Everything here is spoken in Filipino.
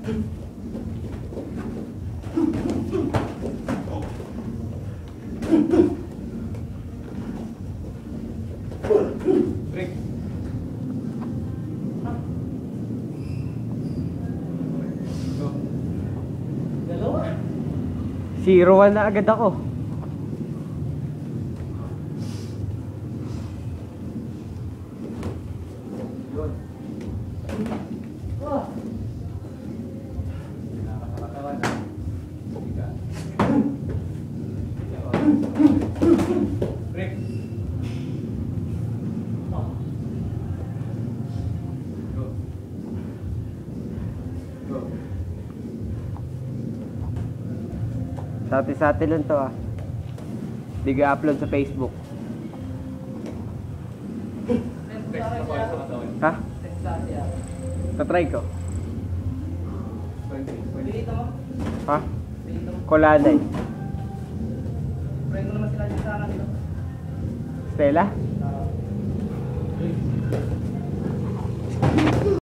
Break. Go. Dalawa. 0-1 na agad ako. Yun. Oh. Nakakatawan na. Biga. Break. Oh. Go. Go. Sa atin lang to ah. Di ga-upload sa Facebook. Break sa ball sa katawan. Ha? Sensasi ah. Tatry ko. 20. Pilito mo. Ha? Pilito mo. Kolanay. Pray mo naman sila dyan sa akin dito. Stella? Ah.